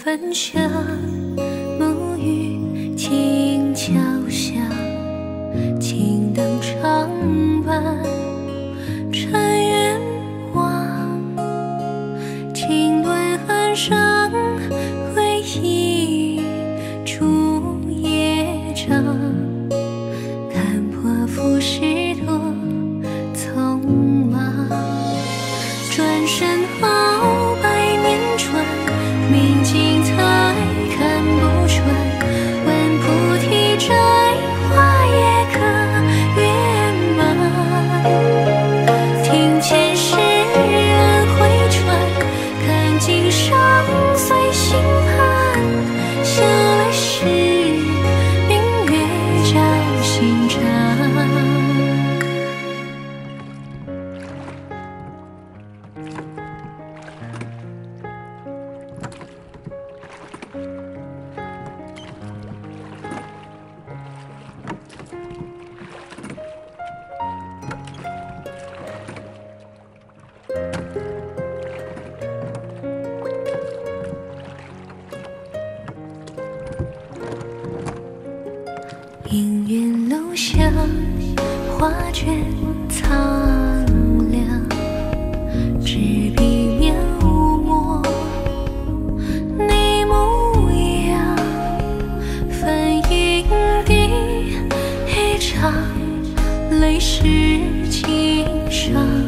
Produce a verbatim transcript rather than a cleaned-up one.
分享，沐浴静桥下，青灯长伴尘缘望，经纶岸上回忆竹叶长，看破浮世多匆忙，转身后百年转，明镜台看不穿，问菩提摘花也可圆满，听前世轮回转，看今生随心盼，想来时明月照心肠。姻缘楼下，画卷苍凉，执笔描摹你模样，分银地一场，泪湿襟上。